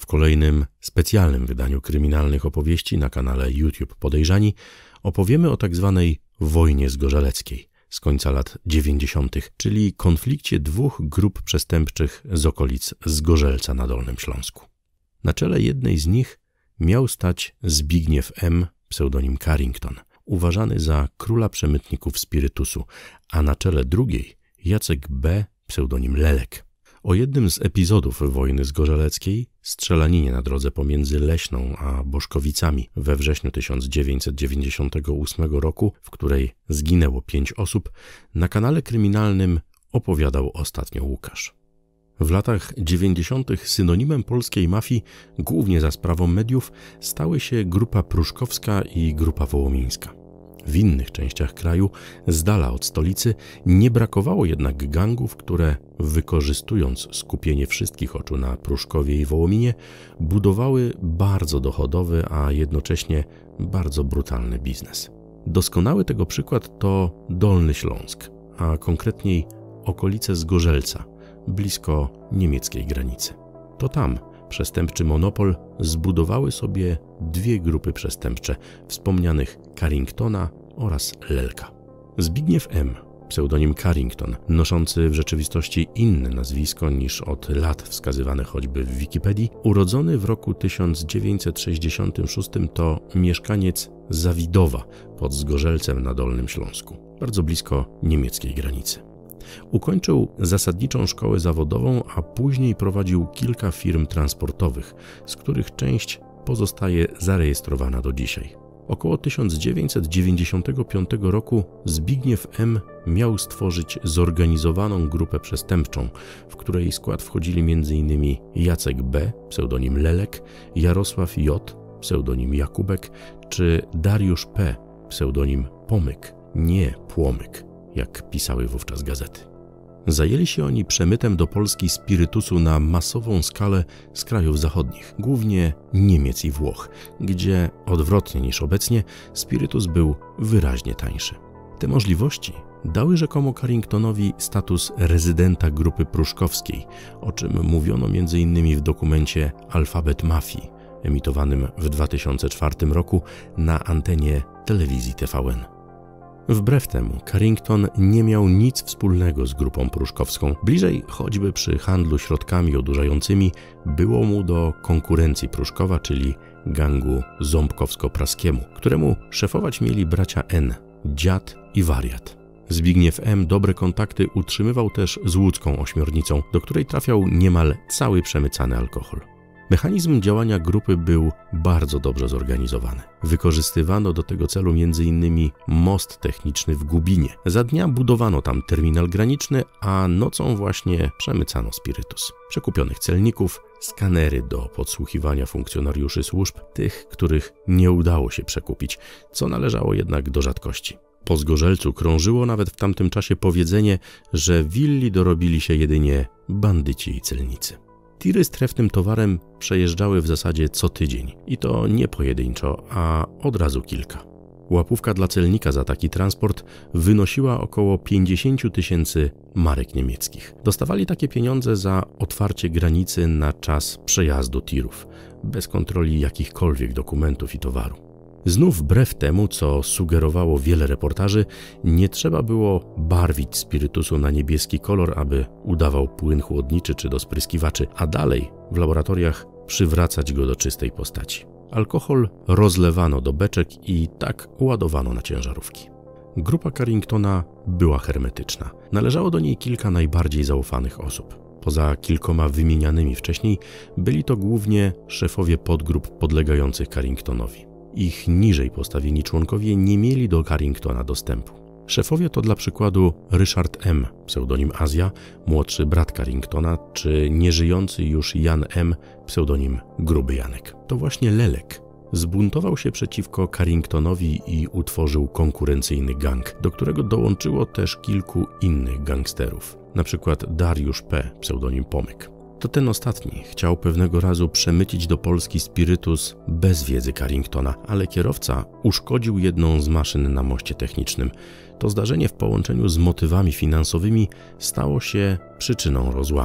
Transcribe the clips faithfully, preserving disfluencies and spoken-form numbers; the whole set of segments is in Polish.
kolejnym specjalnym wydaniu kryminalnych opowieści na kanale YouTube Podejrzani opowiemy o tak zwanej wojnie zgorzeleckiej z końca lat dziewięćdziesiątych, czyli konflikcie dwóch grup przestępczych z okolic Zgorzelca na Dolnym Śląsku. Na czele jednej z nich miał stać Zbigniew M., pseudonim Carrington, uważany za króla przemytników spirytusu, a na czele drugiej Jacek B., pseudonim Lelek. O jednym z epizodów wojny zgorzeleckiej, strzelaninie na drodze pomiędzy Leśną a Boszkowicami we wrześniu tysiąc dziewięćset dziewięćdziesiątego ósmego roku, w której zginęło pięć osób, na kanale kryminalnym opowiadał ostatnio Łukasz. W latach dziewięćdziesiątych synonimem polskiej mafii, głównie za sprawą mediów, stały się Grupa Pruszkowska i Grupa Wołomińska. W innych częściach kraju, z dala od stolicy, nie brakowało jednak gangów, które, wykorzystując skupienie wszystkich oczu na Pruszkowie i Wołominie, budowały bardzo dochodowy, a jednocześnie bardzo brutalny biznes. Doskonały tego przykład to Dolny Śląsk, a konkretniej okolice Zgorzelca, blisko niemieckiej granicy. To tam przestępczy monopol zbudowały sobie dwie grupy przestępcze, wspomnianych Carringtona oraz Lelka. Zbigniew M., pseudonim Carrington, noszący w rzeczywistości inne nazwisko niż od lat wskazywane choćby w Wikipedii, urodzony w roku tysiąc dziewięćset sześćdziesiątym szóstym, to mieszkaniec Zawidowa pod Zgorzelcem na Dolnym Śląsku, bardzo blisko niemieckiej granicy. Ukończył zasadniczą szkołę zawodową, a później prowadził kilka firm transportowych, z których część pozostaje zarejestrowana do dzisiaj. Około tysiąc dziewięćset dziewięćdziesiątego piątego roku Zbigniew M. miał stworzyć zorganizowaną grupę przestępczą, w której skład wchodzili między innymi Jacek B., pseudonim Lelek, Jarosław J., pseudonim Jakubek, czy Dariusz P., pseudonim Pomyk, nie Płomyk, jak pisały wówczas gazety. Zajęli się oni przemytem do Polski spirytusu na masową skalę z krajów zachodnich, głównie Niemiec i Włoch, gdzie, odwrotnie niż obecnie, spirytus był wyraźnie tańszy. Te możliwości dały rzekomo Carringtonowi status rezydenta grupy pruszkowskiej, o czym mówiono między innymi w dokumencie Alfabet Mafii, emitowanym w dwa tysiące czwartym roku na antenie telewizji T V N. Wbrew temu Carrington nie miał nic wspólnego z grupą pruszkowską. Bliżej, choćby przy handlu środkami odurzającymi, było mu do konkurencji Pruszkowa, czyli gangu ząbkowsko-praskiemu, któremu szefować mieli bracia N., Dziad i Wariat. Zbigniew M. dobre kontakty utrzymywał też z łódzką ośmiornicą, do której trafiał niemal cały przemycany alkohol. Mechanizm działania grupy był bardzo dobrze zorganizowany. Wykorzystywano do tego celu między innymi most techniczny w Gubinie. Za dnia budowano tam terminal graniczny, a nocą właśnie przemycano spirytus. Przekupionych celników, skanery do podsłuchiwania funkcjonariuszy służb, tych, których nie udało się przekupić, co należało jednak do rzadkości. Po Zgorzelcu krążyło nawet w tamtym czasie powiedzenie, że willi dorobili się jedynie bandyci i celnicy. Tiry z trefnym towarem przejeżdżały w zasadzie co tydzień i to nie pojedynczo, a od razu kilka. Łapówka dla celnika za taki transport wynosiła około pięćdziesiąt tysięcy marek niemieckich. Dostawali takie pieniądze za otwarcie granicy na czas przejazdu tirów, bez kontroli jakichkolwiek dokumentów i towaru. Znów wbrew temu, co sugerowało wiele reportaży, nie trzeba było barwić spirytusu na niebieski kolor, aby udawał płyn chłodniczy czy do spryskiwaczy, a dalej w laboratoriach przywracać go do czystej postaci. Alkohol rozlewano do beczek i tak ładowano na ciężarówki. Grupa Carringtona była hermetyczna. Należało do niej kilka najbardziej zaufanych osób. Poza kilkoma wymienianymi wcześniej, byli to głównie szefowie podgrup podlegających Carringtonowi. Ich niżej postawieni członkowie nie mieli do Carringtona dostępu. Szefowie to dla przykładu Ryszard M., pseudonim Azja, młodszy brat Carringtona, czy nieżyjący już Jan M., pseudonim Gruby Janek. To właśnie Lelek zbuntował się przeciwko Carringtonowi i utworzył konkurencyjny gang, do którego dołączyło też kilku innych gangsterów, na przykład Dariusz P., pseudonim Pomyk. To ten ostatni chciał pewnego razu przemycić do Polski spirytus bez wiedzy Carringtona, ale kierowca uszkodził jedną z maszyn na moście technicznym. To zdarzenie w połączeniu z motywami finansowymi stało się przyczyną rozłamu.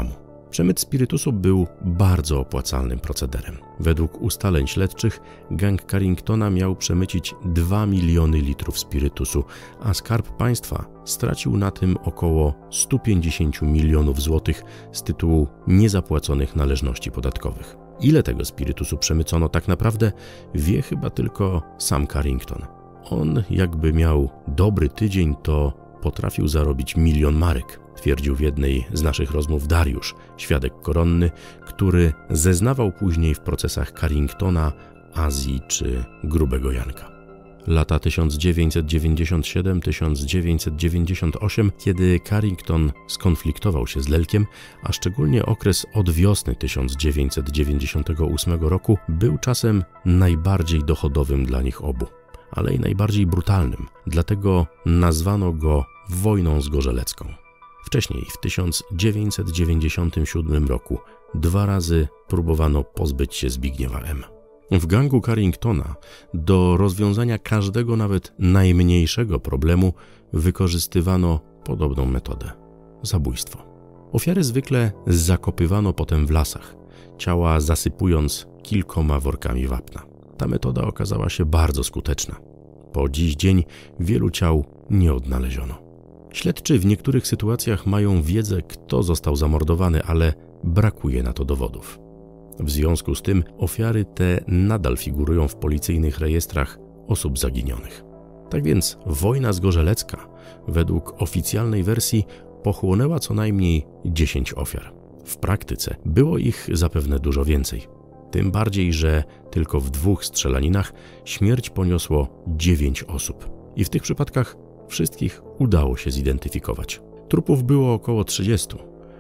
Przemyt spirytusu był bardzo opłacalnym procederem. Według ustaleń śledczych gang Carringtona miał przemycić dwa miliony litrów spirytusu, a Skarb Państwa stracił na tym około sto pięćdziesiąt milionów złotych z tytułu niezapłaconych należności podatkowych. Ile tego spirytusu przemycono tak naprawdę, wie chyba tylko sam Carrington. On, jakby miał dobry tydzień, to potrafił zarobić milion marek, twierdził w jednej z naszych rozmów Dariusz, świadek koronny, który zeznawał później w procesach Carringtona, Azji czy Grubego Janka. Lata tysiąc dziewięćset dziewięćdziesiąt siedem do tysiąc dziewięćset dziewięćdziesiąt osiem, kiedy Carrington skonfliktował się z Lelkiem, a szczególnie okres od wiosny tysiąc dziewięćset dziewięćdziesiątego ósmego roku, był czasem najbardziej dochodowym dla nich obu, ale i najbardziej brutalnym, dlatego nazwano go wojną zgorzelecką. Wcześniej, w tysiąc dziewięćset dziewięćdziesiątym siódmym roku, dwa razy próbowano pozbyć się Zbigniewa M. W gangu Carringtona do rozwiązania każdego, nawet najmniejszego problemu wykorzystywano podobną metodę – zabójstwo. Ofiary zwykle zakopywano potem w lasach, ciała zasypując kilkoma workami wapna. Ta metoda okazała się bardzo skuteczna. Po dziś dzień wielu ciał nie odnaleziono. Śledczy w niektórych sytuacjach mają wiedzę, kto został zamordowany, ale brakuje na to dowodów. W związku z tym ofiary te nadal figurują w policyjnych rejestrach osób zaginionych. Tak więc wojna zgorzelecka, według oficjalnej wersji, pochłonęła co najmniej dziesięć ofiar. W praktyce było ich zapewne dużo więcej. Tym bardziej, że tylko w dwóch strzelaninach śmierć poniosło dziewięć osób. I w tych przypadkach wszystkich udało się zidentyfikować. Trupów było około trzydziestu,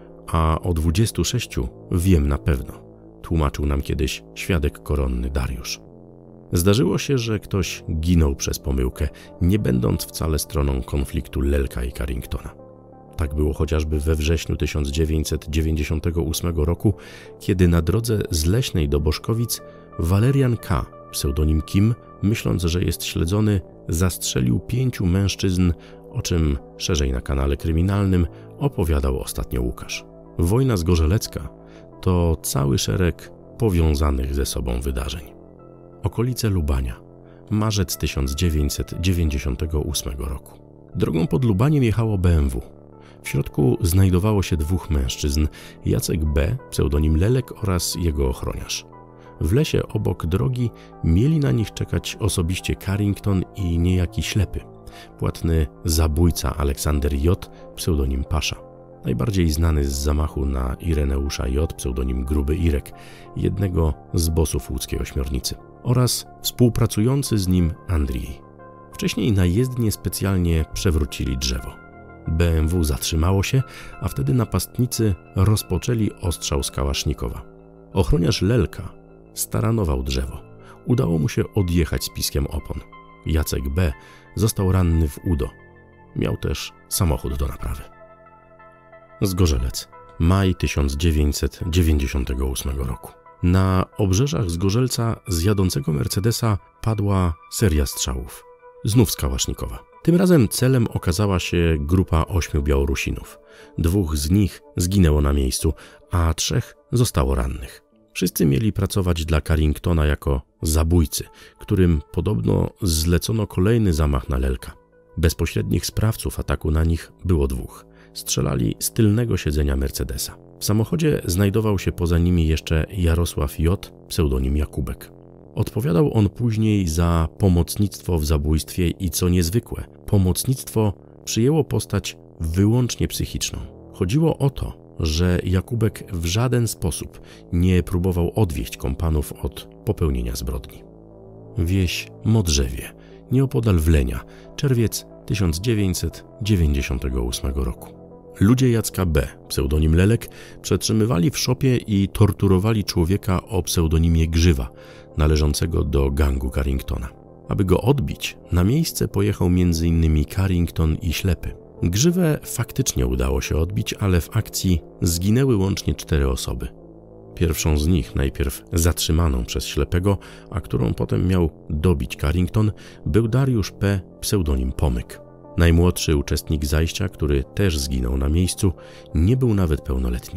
a o dwudziestu sześciu wiem na pewno, tłumaczył nam kiedyś świadek koronny Dariusz. Zdarzyło się, że ktoś ginął przez pomyłkę, nie będąc wcale stroną konfliktu Lelka i Carringtona. Tak było chociażby we wrześniu tysiąc dziewięćset dziewięćdziesiątego ósmego roku, kiedy na drodze z Leśnej do Boszkowic Walerian K., pseudonim Kim, myśląc, że jest śledzony, zastrzelił pięciu mężczyzn, o czym szerzej na kanale kryminalnym opowiadał ostatnio Łukasz. Wojna zgorzelecka to cały szereg powiązanych ze sobą wydarzeń. Okolice Lubania, marzec tysiąc dziewięćset dziewięćdziesiątego ósmego roku. Drogą pod Lubaniem jechało B M W. W środku znajdowało się dwóch mężczyzn, Jacek B., pseudonim Lelek, oraz jego ochroniarz. W lesie obok drogi mieli na nich czekać osobiście Carrington i niejaki ślepy, płatny zabójca Aleksander J., pseudonim Pasza. Najbardziej znany z zamachu na Ireneusza J., pseudonim Gruby Irek, jednego z bossów łódzkiej ośmiornicy, oraz współpracujący z nim Andrzej. Wcześniej na jezdnię specjalnie przewrócili drzewo. B M W zatrzymało się, a wtedy napastnicy rozpoczęli ostrzał z kałasznikowa. Ochroniarz Lelka staranował drzewo. Udało mu się odjechać z piskiem opon. Jacek B. został ranny w udo. Miał też samochód do naprawy. Zgorzelec. Maj tysiąc dziewięćset dziewięćdziesiątego ósmego roku. Na obrzeżach Zgorzelca z jadącego Mercedesa padła seria strzałów. Znów z kałasznikowa. Tym razem celem okazała się grupa ośmiu Białorusinów. Dwóch z nich zginęło na miejscu, a trzech zostało rannych. Wszyscy mieli pracować dla Carringtona jako zabójcy, którym podobno zlecono kolejny zamach na Lelka. Bezpośrednich sprawców ataku na nich było dwóch. Strzelali z tylnego siedzenia Mercedesa. W samochodzie znajdował się poza nimi jeszcze Jarosław J., pseudonim Jakubek. Odpowiadał on później za pomocnictwo w zabójstwie i, co niezwykłe, pomocnictwo przyjęło postać wyłącznie psychiczną. Chodziło o to, że Jakubek w żaden sposób nie próbował odwieść kompanów od popełnienia zbrodni. Wieś Modrzewie, nieopodal Wlenia, czerwiec tysiąc dziewięćset dziewięćdziesiątego ósmego roku. Ludzie Jacka B., pseudonim Lelek, przetrzymywali w szopie i torturowali człowieka o pseudonimie Grzywa, należącego do gangu Carringtona. Aby go odbić, na miejsce pojechał między innymi Carrington i Ślepy. Grzywę faktycznie udało się odbić, ale w akcji zginęły łącznie cztery osoby. Pierwszą z nich, najpierw zatrzymaną przez Ślepego, a którą potem miał dobić Carrington, był Dariusz P., pseudonim Pomyk. Najmłodszy uczestnik zajścia, który też zginął na miejscu, nie był nawet pełnoletni.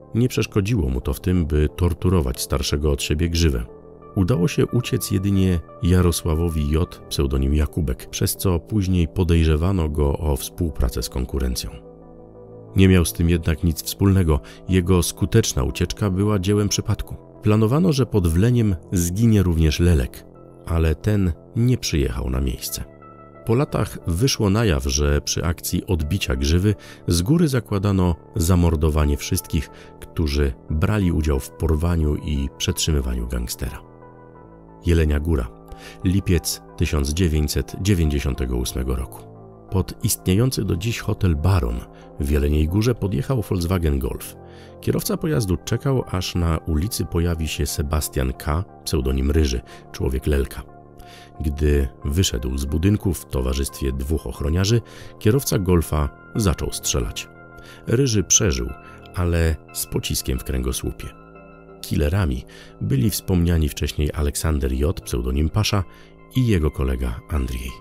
nie przeszkodziło mu to w tym, by torturować starszego od siebie Grzywę. Udało się uciec jedynie Jarosławowi J., pseudonim Jakubek, przez co później podejrzewano go o współpracę z konkurencją. Nie miał z tym jednak nic wspólnego, jego skuteczna ucieczka była dziełem przypadku. Planowano, że pod Wleniem zginie również Lelek, ale ten nie przyjechał na miejsce. Po latach wyszło na jaw, że przy akcji odbicia Grzywy z góry zakładano zamordowanie wszystkich, którzy brali udział w porwaniu i przetrzymywaniu gangstera. Jelenia Góra, lipiec tysiąc dziewięćset dziewięćdziesiątego ósmego roku. Pod istniejący do dziś hotel Baron w Jeleniej Górze podjechał Volkswagen Golf. Kierowca pojazdu czekał, aż na ulicy pojawi się Sebastian K., pseudonim Ryży, człowiek Lelka. Gdy wyszedł z budynku w towarzystwie dwóch ochroniarzy, kierowca Golfa zaczął strzelać. Ryży przeżył, ale z pociskiem w kręgosłupie. Killerami byli wspomniani wcześniej Aleksander J., pseudonim Pasza, i jego kolega Andrzej.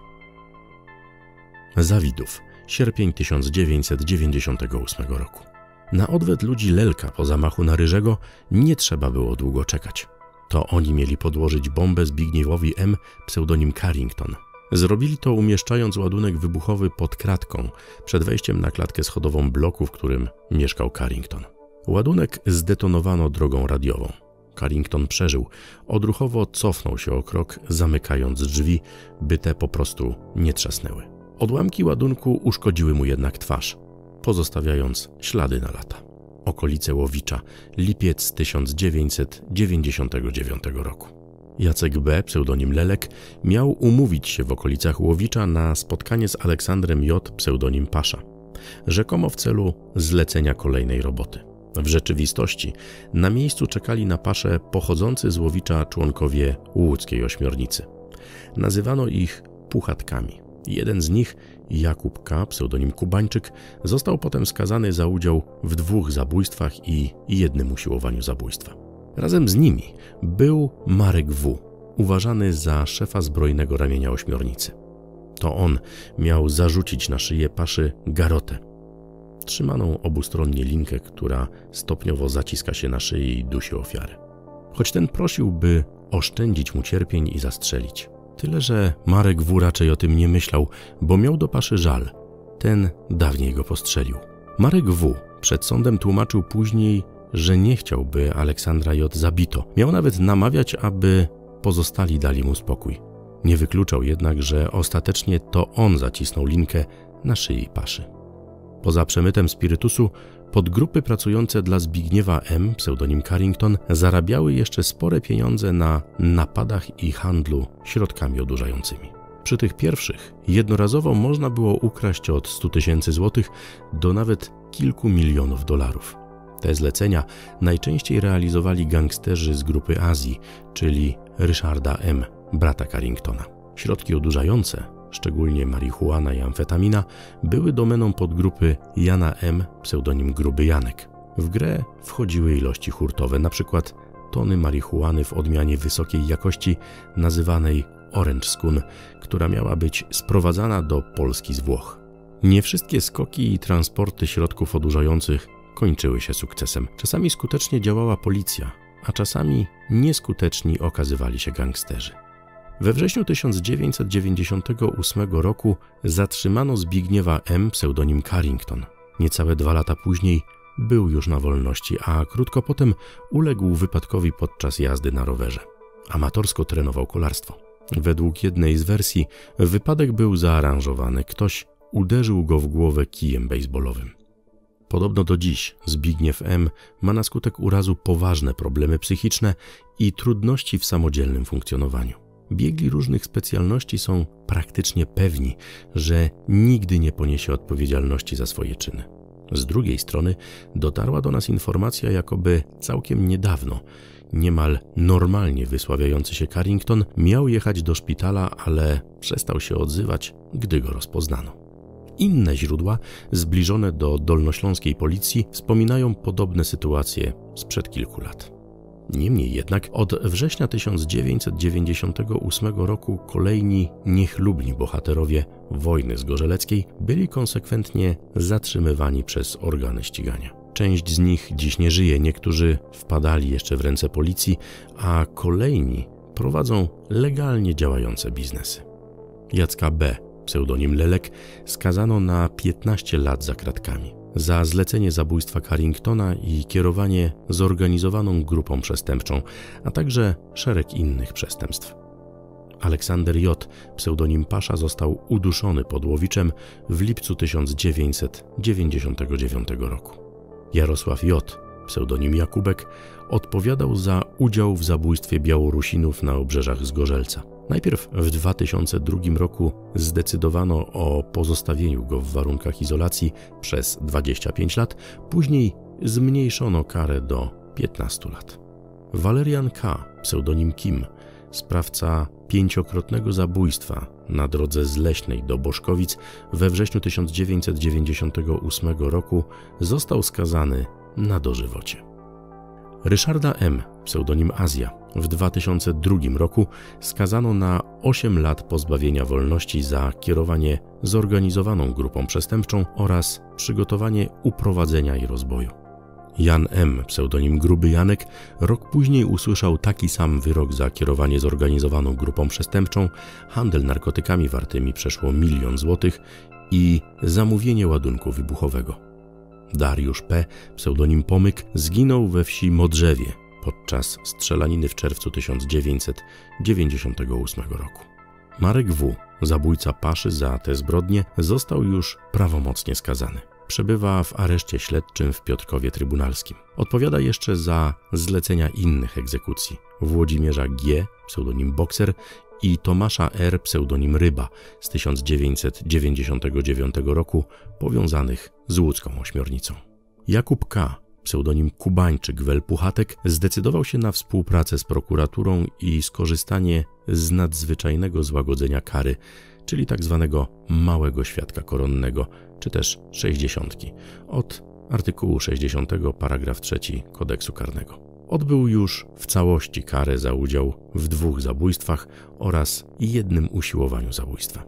Zawidów, sierpień tysiąc dziewięćset dziewięćdziesiątego ósmego roku. Na odwet ludzi Lelka po zamachu na Ryżego nie trzeba było długo czekać. To oni mieli podłożyć bombę Zbigniewowi M., pseudonim Carrington. Zrobili to umieszczając ładunek wybuchowy pod kratką, przed wejściem na klatkę schodową bloku, w którym mieszkał Carrington. Ładunek zdetonowano drogą radiową. Carrington przeżył, odruchowo cofnął się o krok, zamykając drzwi, by te po prostu nie trzasnęły. Odłamki ładunku uszkodziły mu jednak twarz, pozostawiając ślady na lata. Okolice Łowicza, lipiec tysiąc dziewięćset dziewięćdziesiątego dziewiątego roku. Jacek B., pseudonim Lelek, miał umówić się w okolicach Łowicza na spotkanie z Aleksandrem J., pseudonim Pasza, rzekomo w celu zlecenia kolejnej roboty. W rzeczywistości na miejscu czekali na Paszę pochodzący z Łowicza członkowie łódzkiej ośmiornicy. Nazywano ich puchatkami. Jeden z nich, Jakub K., pseudonim Kubańczyk, został potem skazany za udział w dwóch zabójstwach i jednym usiłowaniu zabójstwa. Razem z nimi był Marek W., uważany za szefa zbrojnego ramienia ośmiornicy. To on miał zarzucić na szyję Paszy garotę, trzymaną obustronnie linkę, która stopniowo zaciska się na szyi i dusi ofiary. Choć ten prosił, by oszczędzić mu cierpień i zastrzelić. Tyle, że Marek W. raczej o tym nie myślał, bo miał do Paszy żal. Ten dawniej go postrzelił. Marek W. przed sądem tłumaczył później, że nie chciał, by Aleksandra J. zabito. Miał nawet namawiać, aby pozostali dali mu spokój. Nie wykluczał jednak, że ostatecznie to on zacisnął linkę na szyi Paszy. Poza przemytem spirytusu, podgrupy pracujące dla Zbigniewa M., pseudonim Carrington, zarabiały jeszcze spore pieniądze na napadach i handlu środkami odurzającymi. Przy tych pierwszych jednorazowo można było ukraść od stu tysięcy złotych do nawet kilku milionów dolarów. Te zlecenia najczęściej realizowali gangsterzy z grupy Azji, czyli Ryszarda M., brata Carringtona. Środki odurzające, szczególnie marihuana i amfetamina, były domeną podgrupy Jana M., pseudonim Gruby Janek. W grę wchodziły ilości hurtowe, np. tony marihuany w odmianie wysokiej jakości nazywanej Orange Skun, która miała być sprowadzana do Polski z Włoch. Nie wszystkie skoki i transporty środków odurzających kończyły się sukcesem. Czasami skutecznie działała policja, a czasami nieskuteczni okazywali się gangsterzy. We wrześniu tysiąc dziewięćset dziewięćdziesiątego ósmego roku zatrzymano Zbigniewa M., pseudonim Carrington. Niecałe dwa lata później był już na wolności, a krótko potem uległ wypadkowi podczas jazdy na rowerze. Amatorsko trenował kolarstwo. Według jednej z wersji wypadek był zaaranżowany. Ktoś uderzył go w głowę kijem bejsbolowym. Podobno do dziś Zbigniew M. ma na skutek urazu poważne problemy psychiczne i trudności w samodzielnym funkcjonowaniu. Biegli różnych specjalności są praktycznie pewni, że nigdy nie poniesie odpowiedzialności za swoje czyny. Z drugiej strony dotarła do nas informacja, jakoby całkiem niedawno niemal normalnie wysławiający się Carrington miał jechać do szpitala, ale przestał się odzywać, gdy go rozpoznano. Inne źródła, zbliżone do dolnośląskiej policji, wspominają podobne sytuacje sprzed kilku lat. Niemniej jednak od września tysiąc dziewięćset dziewięćdziesiątego ósmego roku kolejni niechlubni bohaterowie wojny zgorzeleckiej byli konsekwentnie zatrzymywani przez organy ścigania. Część z nich dziś nie żyje, niektórzy wpadali jeszcze w ręce policji, a kolejni prowadzą legalnie działające biznesy. Jacka B., pseudonim Lelek, skazano na piętnaście lat za kratkami za zlecenie zabójstwa Carringtona i kierowanie zorganizowaną grupą przestępczą, a także szereg innych przestępstw. Aleksander J., pseudonim Pasza, został uduszony pod Łowiczem w lipcu tysiąc dziewięćset dziewięćdziesiątego dziewiątego roku. Jarosław J., pseudonim Jakubek, odpowiadał za udział w zabójstwie Białorusinów na obrzeżach Zgorzelca. Najpierw w dwa tysiące drugim roku zdecydowano o pozostawieniu go w warunkach izolacji przez dwadzieścia pięć lat, później zmniejszono karę do piętnastu lat. Walerian K., pseudonim Kim, sprawca pięciokrotnego zabójstwa na drodze z Leśnej do Boszkowic we wrześniu tysiąc dziewięćset dziewięćdziesiątego ósmego roku, został skazany na dożywocie. Ryszarda M., pseudonim Azja, w dwa tysiące drugim roku skazano na osiem lat pozbawienia wolności za kierowanie zorganizowaną grupą przestępczą oraz przygotowanie uprowadzenia i rozboju. Jan M., pseudonim Gruby Janek, rok później usłyszał taki sam wyrok za kierowanie zorganizowaną grupą przestępczą, handel narkotykami wartymi przeszło milion złotych i zamówienie ładunku wybuchowego. Dariusz P., pseudonim Pomyk, zginął we wsi Modrzewie podczas strzelaniny w czerwcu tysiąc dziewięćset dziewięćdziesiątego ósmego roku. Marek W., zabójca Paszy za te zbrodnie, został już prawomocnie skazany. Przebywa w areszcie śledczym w Piotrkowie Trybunalskim. Odpowiada jeszcze za zlecenia innych egzekucji: Włodzimierza G., pseudonim Bokser, i Tomasza R., pseudonim Ryba, z tysiąc dziewięćset dziewięćdziesiątego dziewiątego roku, powiązanych z łódzką ośmiornicą. Jakub K., pseudonim Kubańczyk Welpuchatek, zdecydował się na współpracę z prokuraturą i skorzystanie z nadzwyczajnego złagodzenia kary, czyli tak zwanego małego świadka koronnego, czy też sześćdziesiątki, od artykułu sześćdziesiątego paragraf trzeci Kodeksu Karnego. Odbył już w całości karę za udział w dwóch zabójstwach oraz jednym usiłowaniu zabójstwa.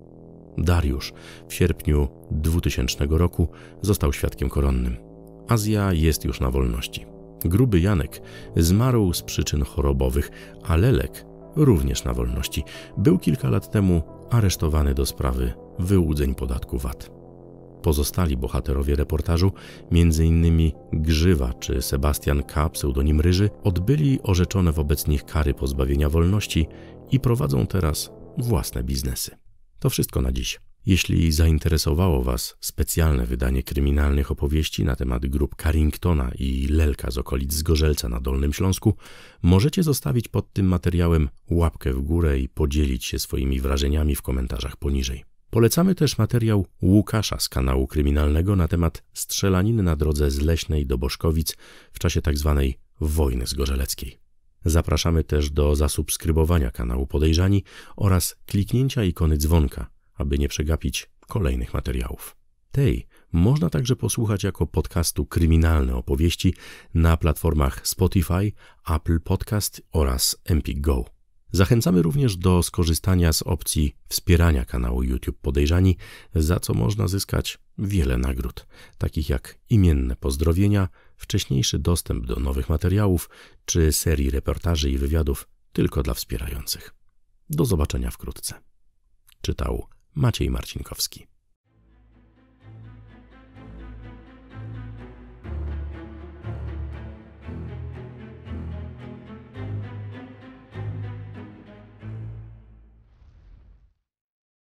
Dariusz w sierpniu dwutysięcznego roku został świadkiem koronnym. Azja jest już na wolności. Gruby Janek zmarł z przyczyn chorobowych, a Lelek również na wolności. Był kilka lat temu aresztowany do sprawy wyłudzeń podatku V A T. Pozostali bohaterowie reportażu, między innymi Grzywa czy Sebastian K., pseudonim Ryży, odbyli orzeczone wobec nich kary pozbawienia wolności i prowadzą teraz własne biznesy. To wszystko na dziś. Jeśli zainteresowało Was specjalne wydanie kryminalnych opowieści na temat grup Carringtona i Lelka z okolic Zgorzelca na Dolnym Śląsku, możecie zostawić pod tym materiałem łapkę w górę i podzielić się swoimi wrażeniami w komentarzach poniżej. Polecamy też materiał Łukasza z kanału kryminalnego na temat strzelaniny na drodze z Leśnej do Boszkowic w czasie tzw. wojny zgorzeleckiej. Zapraszamy też do zasubskrybowania kanału Podejrzani oraz kliknięcia ikony dzwonka, aby nie przegapić kolejnych materiałów. Tej można także posłuchać jako podcastu Kryminalne opowieści na platformach Spotify, Apple Podcast oraz Empik Go. Zachęcamy również do skorzystania z opcji wspierania kanału YouTube Podejrzani, za co można zyskać wiele nagród, takich jak imienne pozdrowienia, wcześniejszy dostęp do nowych materiałów czy serii reportaży i wywiadów tylko dla wspierających. Do zobaczenia wkrótce. Czytał Maciej Marcinkowski.